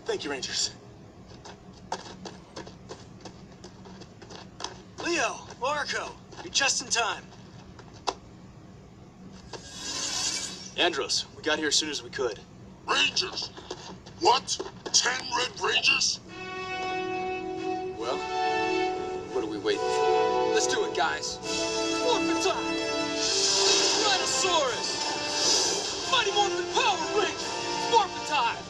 Thank you, Rangers. Leo, Marco, you're just in time. Andros, we got here as soon as we could. Rangers? What? 10 Red Rangers? Well, what are we waiting for? Let's do it, guys. Morphin' time! Rhinosaurus! Mighty Morphin' Power Ranger! Morphin' time!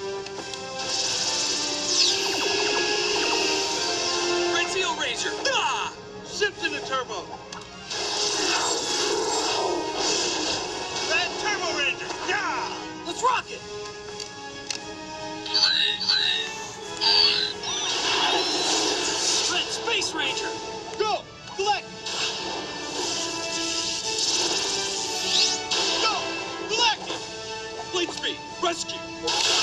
Red Seal Ranger! Ah! Shift in the turbo! Red Turbo Ranger! Yeah! Let's rock it! Red Space Ranger! Go! Collect! Go! Collect it! Blade speed! Rescue!